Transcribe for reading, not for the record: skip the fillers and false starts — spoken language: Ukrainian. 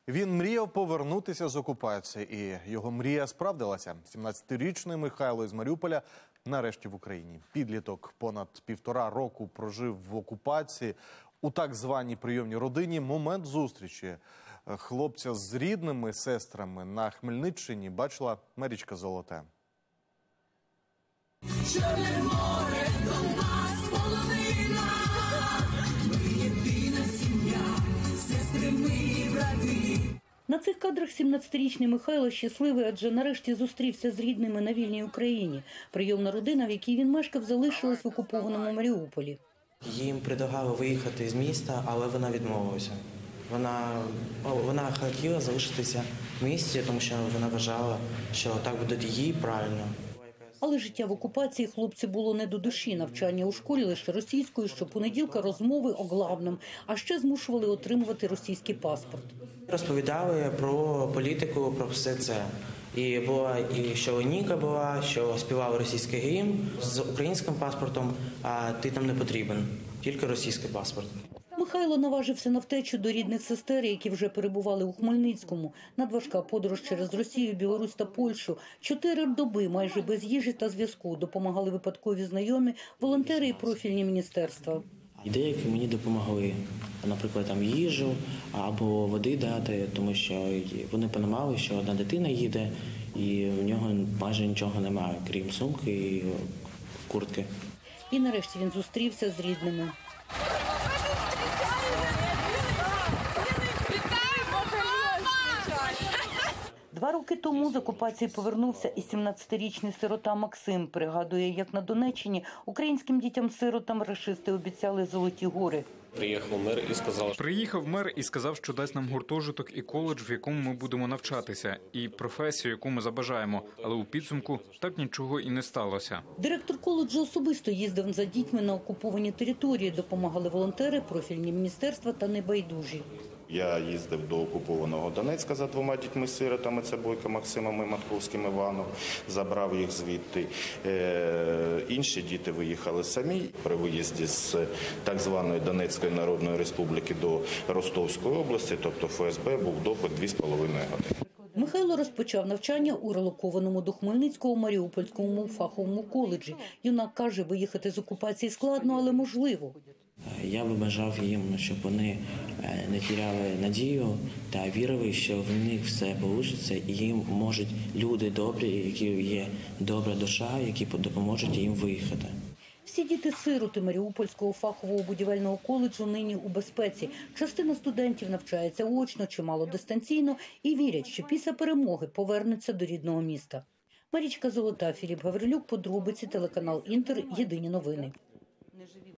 Він мріяв повернутися з окупації, і його мрія справдилася. 17-річний Михайло із Маріуполя нарешті в Україні. Підліток понад 1,5 року прожив в окупації у так званій прийомній родині. Момент зустрічі хлопця з рідними сестрами на Хмельниччині бачила Марічка Золота. Чорне море до нас половина, ми єдина сім'я, сестри ми брати. На цих кадрах 17-річний Михайло щасливий, адже нарешті зустрівся з рідними на вільній Україні. Прийомна родина, в якій він мешкав, залишилась в окупованому Маріуполі. Їм предлагали виїхати з міста, але вона відмовилася. Вона хотіла залишитися в місті, тому що вона вважала, що так буде їй правильно. Але життя в окупації хлопцю було не до душі. Навчання у школі лише російською, щопонеділка розмови о главному, а ще змушували отримувати російський паспорт. Розповідали про політику, про все це. І була і що Ніка була, що співав російський гімн з українським паспортом, а ти там не потрібен, тільки російський паспорт. Михайло наважився на втечу до рідних сестер, які вже перебували у Хмельницькому. Надважка подорож через Росію, Білорусь та Польщу. 4 доби майже без їжі та зв'язку. Допомагали випадкові знайомі, волонтери і профільні міністерства. І деякі мені допомогли, наприклад, там їжу або води дати, тому що вони розуміли, що одна дитина їде і в нього майже нічого немає, крім сумки і куртки. І нарешті він зустрівся з рідними. 2 роки тому з окупації повернувся і 17-річний сирота Максим. Пригадує, як на Донеччині українським дітям-сиротам рашисти обіцяли золоті гори. Приїхав мер і сказав, що дасть нам гуртожиток і коледж, в якому ми будемо навчатися, і професію, яку ми забажаємо. Але у підсумку так нічого і не сталося. Директор коледжу особисто їздив за дітьми на окуповані території. Допомагали волонтери, профільні міністерства та небайдужі. Я їздив до окупованого Донецька за 2 дітьми-сиротами, це Бойко Максимом і Матковським Іваном, забрав їх звідти. Інші діти виїхали самі. При виїзді з так званої Донецької Народної Республіки до Ростовської області, тобто ФСБ, був допит 2,5 години. Михайло розпочав навчання у релокованому до Хмельницького Маріупольському фаховому коледжі. Юнак каже, виїхати з окупації складно, але можливо. Я би бажав їм, щоб вони не теряли надію та вірили, що в них все вийде, і їм можуть люди добрі, які є добра душа, які допоможуть їм виїхати. Всі діти-сироти Маріупольського фахового будівельного коледжу нині у безпеці. Частина студентів навчається очно, чимало дистанційно і вірять, що після перемоги повернуться до рідного міста. Марічка Золота, Філіп Гаврилюк, подробиці, телеканал Інтер, єдині новини.